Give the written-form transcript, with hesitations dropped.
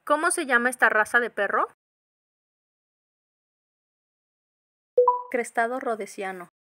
¿Cómo se llama esta raza de perro? Crestado rhodesiano.